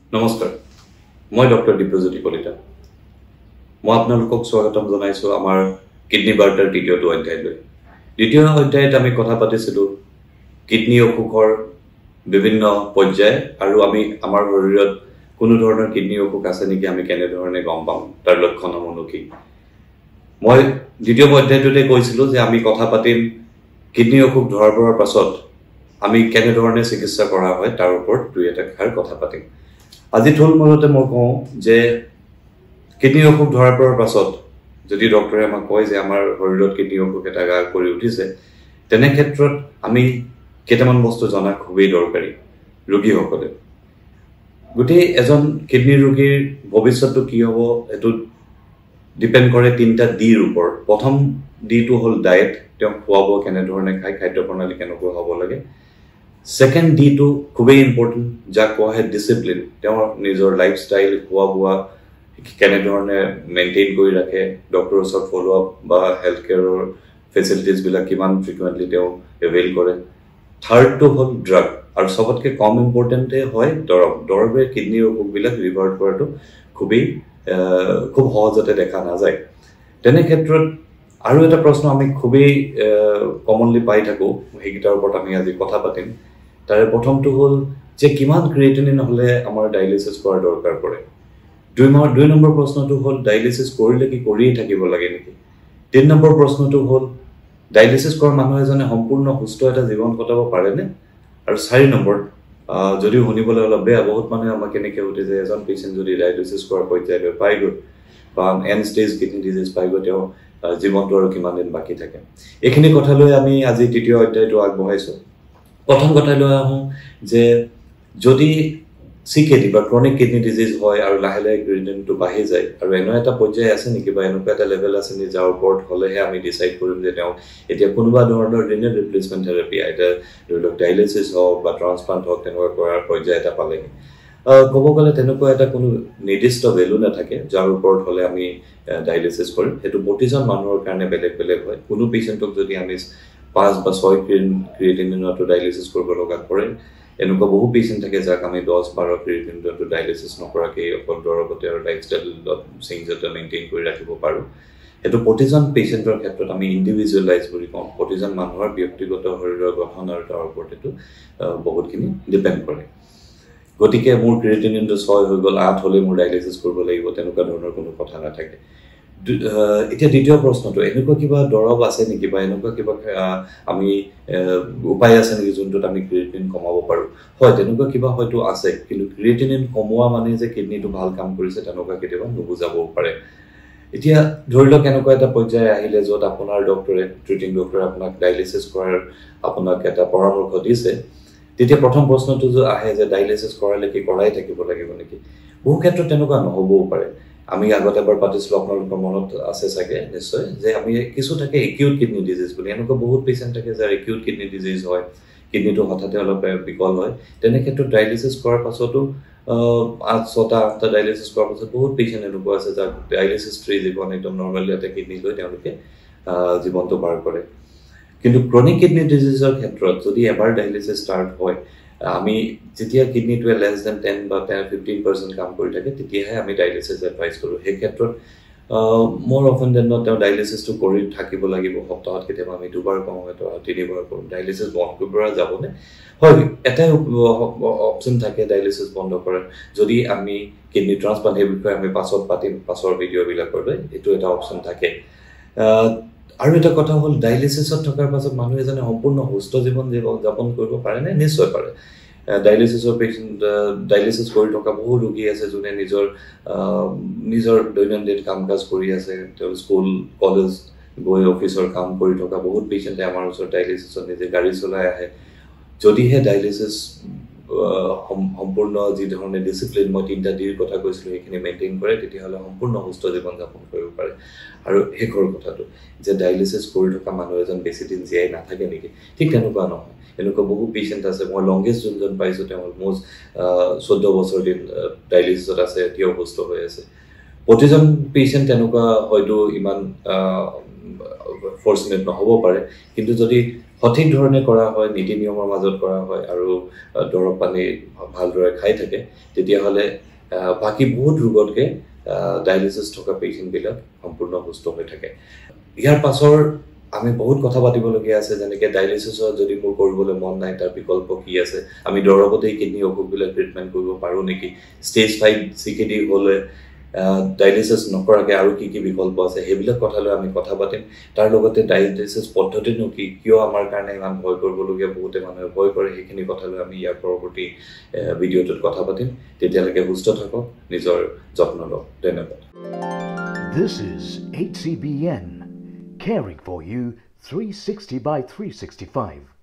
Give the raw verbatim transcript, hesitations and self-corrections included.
নমস্কাৰ মই ডক্টৰ দিব্যজ্যোতি কলিতা মই আপোনালোকক স্বাগতম জনাইছো আমাৰ কিডনি বাৰ্তাৰ দ্বিতীয়টো অধ্যায়লৈ দ্বিতীয় অধ্যায়ত আমি কথা পাতিছিলো কিডনি অসুখৰ বিভিন্ন পৰ্যায় আৰু আমি আমাৰ শৰীৰত কোনো ধৰণৰ কিডনি অসুখ আছে নেকি আমি কেনে ধৰণে গম পাম তাৰ লক্ষণসমূহ কি মই দ্বিতীয় অধ্যায়টোতে কৈছিলো যে আমি কথা পাতিম কিডনি অসুখ ধৰা পৰাৰ পাছত আমি কেনে ধৰণে চিকিৎসা কৰা হয় তাৰ ওপৰত দুই এটা খাৰ কথা পাতিম আজি থুলমূলতে মই কওঁ যে কিডনি অসুখ ধৰা পৰাৰ পাছত যদি ডক্টৰে আমাক কয় যে আমাৰ শৰীৰত কিডনি অসুখ এটা গা কৰি উঠিছে তেনে ক্ষেত্ৰত আমি কেইটামান বস্তু জনা খুবেই দৰকাৰী ৰোগীসকলে গোটেই এজন কিডনি ৰোগীৰ ভৱিষ্যতটো কি হ'ব এটো ডিপেন্ড কৰে তিনটা ডিৰ ওপৰত প্ৰথম ডিটো হ'ল ডায়েট তেওঁ খোৱাব কেনে ধৰণে খায় খাদ্য প্ৰণালী কেনেকুৱা হ'ব লাগে সেকেন্ড ডি টু খুবেই ইম্পৰ্টেন্ট যাক কোৱা হয় ডিসিপ্লিন তেওঁৰ নিজৰ লাইফষ্টাইল খোৱা বোৱা কেনে ধৰণে মেইনটেইন কৰি ৰাখে ডক্টৰৰ ওচৰত ফলো আপ বা হেলথ কেয়াৰৰ ফেচিলিটিজ বিলাক কিমান ফ্ৰিকুৱেন্টলি তেওঁ এভেইল কৰে থাৰ্ড টু হ'ল ড্ৰাগ আৰু সবতকৈ কম ইম্পৰ্টেন্টে হয় দৰব দৰবে কিডনি অসুখ বিলাক ৰিভাৰ্ট কৰাটো খুবেই খুব সহজতে দেখা নাযায় তেনে ক্ষেত্ৰত আৰু এটা প্ৰশ্ন আমি খুবেই কমনলি পাই থাকো সেইকিটাৰ ওপৰত আমি আজি কথা পাতিম তাৰে প্ৰথমটো হ'ল যে কিমান ক্ৰিয়েটিনিন হলে আমাৰ ডায়ালিসিস কৰাৰ দৰকাৰ পৰে দুই নম্বৰ দুই নম্বৰ প্ৰশ্নটো হ'ল ডায়ালিসিস কৰিলে কি কৰিয়ে থাকিব লাগে নেকি তিন নম্বৰ প্ৰশ্নটো হ'ল ডায়ালিসিস কৰা মানুহ এজনে সম্পূৰ্ণ সুস্থ এটা জীৱন কটাব পাৰেনে আৰু চাৰি নম্বৰ যদি শুনিবলৈ অলপ বেয়া বহুত মানুহে আমাক কেনেকৈ উঠে যে এজন পেশেন্ট যদি ডায়ালিসিস কৰাৰ পৰ্যায়লৈ পাই গ'ল বা এণ্ড ষ্টেজ কিডনি ডিজিজ পাই গ'ল তেওঁ জীৱনটো আৰু কিমান দিন বাকি থাকে এইখিনি কথা লৈ আমি আজি তৃতীয় অধ্যায়টো আগবঢ়াইছো প্ৰথম কথা লৈ আহোঁ যে যদি সিকেডি বা ক্ৰনিক কিডনি ডিজিজ হয় আৰু লাহে লাহে ক্ৰিয়েটিনিনটো বাঢ়ি যায় আৰু এনে এটা পৰ্যায় আছে নেকি বা এনেকুৱা এটা লেভেল আছে নেকি যাৰ ওপৰত হ'লেহে আমি ডিসাইড কৰিম যে তেওঁ এতিয়া কোনোবা ধৰণৰ ৰিনেল ৰিপ্লেচমেন্ট থেৰাপি আইদাৰ ধৰি লওক ডায়ালিসিস হওক বা ট্ৰান্সপ্লান্ট হওক তেনেকুৱা কৰাৰ পৰ্যায় এটা পালেহি ক'ব গ'লে তেনেকুৱা এটা কোনো নিৰ্দিষ্ট ভেলু নাথাকে যাৰ ওপৰত হ'লে আমি ডায়ালিসিস কৰিম সেইটো প্ৰতিজন মানুহৰ কাৰণে বেলেগ বেলেগ হয় কোনো পেশেন্টক যদি আমি পাঁচ বা ছয় ক্ৰিয়েটিনিনটো ডায়ালিসিস কৰিব লগা পৰে এনেকুৱা বহু পেশেন্ট থাকে যাক আমি দহ বাৰ ক্ৰিয়েটিনিনটো ডায়ালিসিস নকৰাকৈ অকল দৰবতে আৰু লাইফষ্টাইল চেঞ্জতে মেইনটেইন কৰি ৰাখিব পাৰোঁ সেইটো প্ৰতিজন পেশেন্টৰ ক্ষেত্ৰত আমি ইণ্ডিভিজুৱেলাইজ বুলি কওঁ প্ৰতিজন মানুহৰ ব্যক্তিগত শৰীৰৰ গঠন আৰু তাৰ ওপৰত এইটো বহুতখিনি ডিপেণ্ড কৰে গতিকে মোৰ ক্ৰিয়েটিনিনটো ছয় হৈ গ'ল আঠ হ'লে মোৰ ডায়ালিসিস কৰিব লাগিব তেনেকুৱা ধৰণৰ কোনো কথা নাথাকে এতিয়া দ্বিতীয় প্ৰশ্নটো এনেকুৱা কিবা দৰব আছে নেকি বা এনেকুৱা কিবা আমি উপায় আছে নেকি যোনটোত আমি ক্ৰিয়েটিনিন কমাব পাৰোঁ হয় তেনেকুৱা কিবা হয়তো আছে কিন্তু ক্ৰিয়েটিনিন কমোৱা মানে যে কিডনিটো ভাল কাম কৰিছে তেনেকুৱা কেতিয়াবা নুবুজাবও পাৰে এতিয়া ধৰি লওক এনেকুৱা এটা পৰ্যায় আহিলে য'ত আপোনাৰ ডক্টৰে ট্ৰিটিং ডক্টৰে আপোনাক ডায়ালিসিস কৰাৰ আপোনাক এটা পৰামৰ্শ দিছে তেতিয়া প্ৰথম প্ৰশ্নটো যে আহে যে ডায়ালিসিস কৰালে কি কৰাই থাকিব লাগিব নেকি বহু ক্ষেত্ৰত তেনেকুৱা নহবও পাৰে আমি আগতে এবাৰ পাতিছিলো আপোনালোকৰ মনত আছে চাগে নিশ্চয় যে আমি কিছু থাকে একিউট কিডনি ডিজিজ বুলি এনেকুৱা বহুত পেশেন্ট থাকে যাৰ একিউট কিডনি ডিজিজ হয় কিডনিটো হঠাতে অলপ বিকল হয় তেনে ক্ষেত্ৰত ডায়ালিসিস কৰাৰ পাছতো আঠ ছটা আঠটা ডায়ালিসিস কৰাৰ পাছত বহুত পেশেন্ট এনেকুৱা আছে যাৰ ডায়ালিসিস ফ্ৰী জীৱন একদম নৰ্মেলি এটা কিডনি লৈ তেওঁলোকে জীৱনটো পাৰ কৰে কিন্তু ক্ৰনিক কিডনি ডিজিজৰ ক্ষেত্ৰত যদি এবাৰ ডায়ালিসিস ষ্টাৰ্ট হয় আমি যেতিয়া কিডনিটোৱে লেছ দেন টেন বা ফিফটিন পাৰ্চেণ্ট কাম কৰি থাকে তেতিয়াহে আমি ডায়ালিসিস এডভাইচ কৰোঁ সেই ক্ষেত্ৰত মোৰ অফেন দেন নট তেওঁ ডায়ালিসিসটো কৰি থাকিব লাগিব সপ্তাহত কেতিয়াবা আমি দুবাৰ কওঁ হয়তো তিনিবাৰ কৰোঁ ডায়ালিসিস বন্ধ কৰিব পৰা যাবনে হয় এটাই অপশ্যন থাকে ডায়ালিসিস বন্ধ কৰাৰ যদি আমি কিডনি ট্ৰান্সপ্লান্ট সেই বিষয়ে আমি পাছত পাতিম পাছৰ ভিডিঅ'বিলাকৰ লৈ এইটো এটা অপশ্যন থাকে আৰু এটা কথা হ'ল ডায়ালিসিসত থকাৰ পাছত মানুহ এজনে সম্পূৰ্ণ সুস্থ জীৱন যাপন কৰিব পাৰেনে নিশ্চয় পাৰে ডায়ালিসিসৰ পেশেন্ট ডায়ালিসিস কৰি থকা বহু ৰোগী আছে যোনে নিজৰ নিজৰ দৈনন্দিন কাম কাজ কৰি আছে তেওঁ স্কুল কলেজ গৈ অফিচৰ কাম কৰি থকা বহুত পেশেন্টে আমাৰ ওচৰত ডায়ালিসিসত নিজে গাড়ী চলাই আহে যদিহে ডায়ালিসিস সম্পূৰ্ণ যি ধৰণে ডিসিপ্লিন মই তিনিটা ডিৰ কথা কৈছিলোঁ সেইখিনি মেইনটেইন কৰে তেতিয়াহ'লে সম্পূৰ্ণ সুস্থ জীৱন যাপন কৰিব পাৰে আৰু শেষৰ কথাটো যে ডায়ালিসিস কৰি থকা মানুহ এজন বেছি দিন জীয়াই নাথাকে নেকি ঠিক তেনেকুৱা নহয় এনেকুৱা বহু পেশেন্ট আছে মই লংগেষ্ট যোনজন পাইছোঁ তেওঁ অলমষ্ট চৈধ্য বছৰ দিন ডায়ালিসিসত আছে এতিয়াও সুস্থ হৈ আছে প্ৰতিজন পেশেন্ট তেনেকুৱা হয়তো ইমান ফৰ্চুনেট নহ'ব পাৰে কিন্তু যদি সঠিক ধৰণে কৰা হয়, নীতি নিয়মৰ মাজত কৰা হয় আৰু দৰৱ পানী ভালদৰে খাই থাকে, তেতিয়াহ'লে বাকী বহুত ৰোগতকৈ ডায়েলিচিছ থকা পেচেণ্টবিলাক সম্পূৰ্ণ সুস্থ হৈ থাকে। ইয়াৰ পাছৰ আমি বহুত কথা পাতিবলগীয়া আছে, যেনেকৈ ডায়েলিচিছত যদি মোৰ কৰিবলৈ মন নাই, তাৰ বিকল্প কি আছে, আমি দৰৱতেই কিডনী অসুখবিলাক ট্ৰিটমেণ্ট কৰিব পাৰোঁ নেকি, stage five C K D হ'লে ডায়েলিচিছ নকৰাকৈ আৰু কি কি বিকল্প আছে, সেইবিলাক কথা লৈ আমি কথা পাতিম। তাৰ লগতে ডায়েলিচিছ পদ্ধতিনো কি, কিয় আমাৰ কাৰণে ইমান ভয় কৰিবলগীয়া, বহুতে মানুহে ভয় কৰে, সেইখিনি কথা লৈ আমি ইয়াৰ পৰৱৰ্তী ভিডিঅ'টোত কথা পাতিম। তেতিয়ালৈকে সুস্থ থাকক, নিজৰ যত্ন লওক। ধন্যবাদ। This is H C B N, caring for you three sixty by three sixty-five.